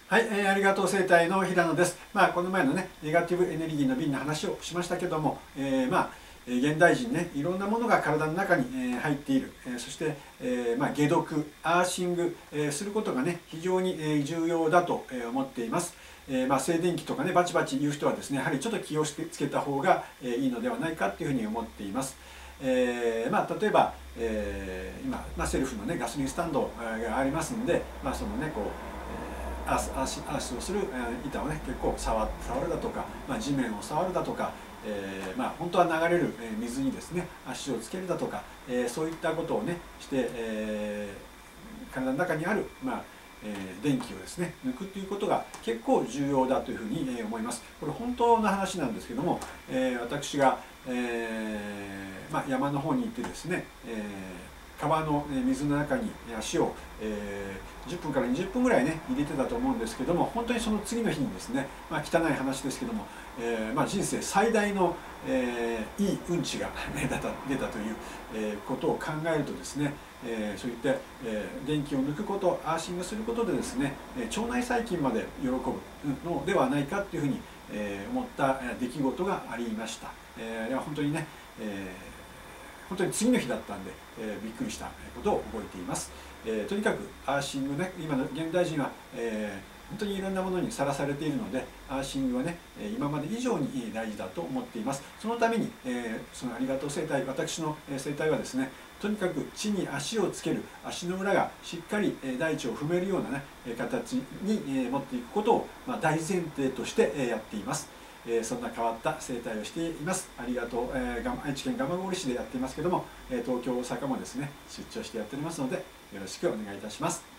はい、ありがとう生態の平野です。この前のね、ネガティブエネルギーの瓶の話をしましたけども、現代人ね、いろんなものが体の中に入っている、そして解毒、アーシングすることがね、非常に重要だと思っています。静電気とかね、バチバチ言う人はですね、やはりちょっと気をつけた方がいいのではないかというふうに思っています。例えば、今、セルフのね、ガソリンスタンドがありますので、そのね、こう、アースをする板をね結構触るだとか、地面を触るだとか、本当は流れる水にですね足をつけるだとか、そういったことをねして、体の中にある、電気をですね抜くということが結構重要だというふうに思います。これ本当の話なんですけども、私が、山の方に行ってですね、川の水の中に足を、10分から20分ぐらいね入れてたと思うんですけども、本当にその次の日にですね、汚い話ですけども、人生最大の、いいうんちが出たという、ことを考えるとですね、そういった、電気を抜くこと、アーシングすることでですね、腸内細菌まで喜ぶのではないかというふうに、思った出来事がありました。本当にね、本当に次の日だったんで、びっくりしたことを覚えています。とにかくアーシングね、今の現代人は、本当にいろんなものにさらされているので、アーシングはね、今まで以上に大事だと思っています。そのために、そのありがとう生態、私の生態はですね、とにかく地に足をつける、足の裏がしっかり大地を踏めるようなね、形に持っていくことを大前提としてやっています。そんな変わった生態をしています。ありがとう、愛知県蒲郡市でやっていますけども、東京、大阪もですね、出張してやっておりますので、よろしくお願いいたします。